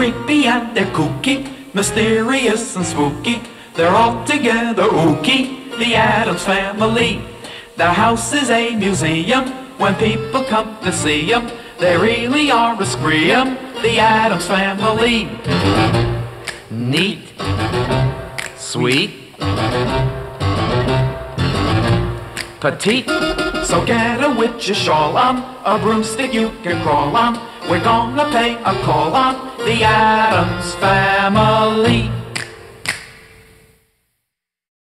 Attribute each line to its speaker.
Speaker 1: creepy and they're kooky, mysterious and spooky. They're all together ooky, the Addams Family. Their house is a museum when people come to see them. They really are a scream, the Addams Family. Neat, sweet, petite. So get a witch's shawl on, a broomstick you can crawl on. We're gonna pay a call on the Addams Family.